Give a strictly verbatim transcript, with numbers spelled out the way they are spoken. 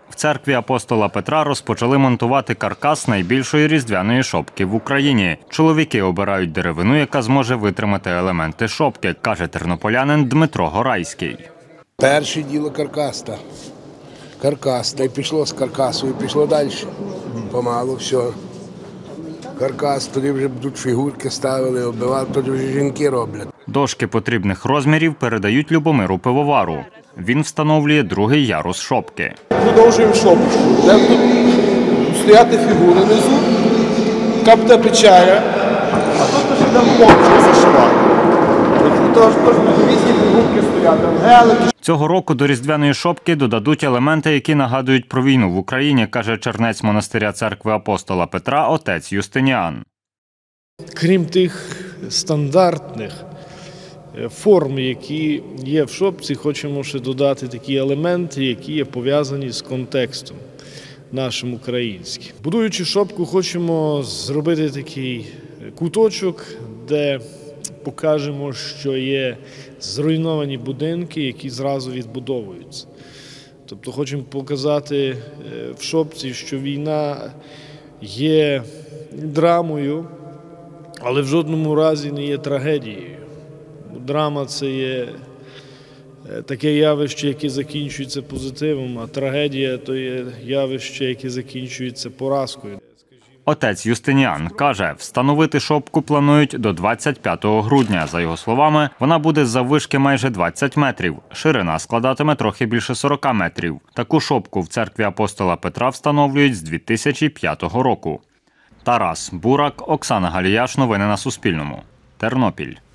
В церкві апостола Петра розпочали монтувати каркас найбільшої різдвяної шопки в Україні. Чоловіки обирають деревину, яка зможе витримати елементи шопки, каже тернополянин Дмитро Горайський. Перше діло каркас. Та. Каркас. Та й пішло з каркасу, і пішло далі. Помалу, все. Каркас, тоді вже будуть фігурки ставили, оббивали, тоді вже жінки роблять. Дошки потрібних розмірів передають Любомиру Пивовару. Він встановлює другий ярус шопки. Продовжуємо шопочку. Будемо тут стояти фігури внизу, капта печеря, а тут вже йдемо повністю зашивати. Тож різні фігурки стоять, ангелики. Цього року до різдвяної шопки додадуть елементи, які нагадують про війну в Україні, каже чернець монастиря церкви апостола Петра отець Юстиніан. Крім тих стандартних форм, які є в шопці, хочемо ще додати такі елементи, які є пов'язані з контекстом нашим українським. Будуючи шопку, хочемо зробити такий куточок, де покажемо, що є зруйновані будинки, які зразу відбудовуються. Тобто хочемо показати в шопці, що війна є драмою, але в жодному разі не є трагедією. Драма – це є таке явище, яке закінчується позитивом, а трагедія – то є явище, яке закінчується поразкою. Отець Юстиніан каже, встановити шопку планують до двадцять п'ятого грудня. За його словами, вона буде заввишки майже двадцять метрів. Ширина складатиме трохи більше сорока метрів. Таку шопку в церкві апостола Петра встановлюють з дві тисячі п'ятого року. Тарас Бурак, Оксана Галіяш. Новини на Суспільному. Тернопіль.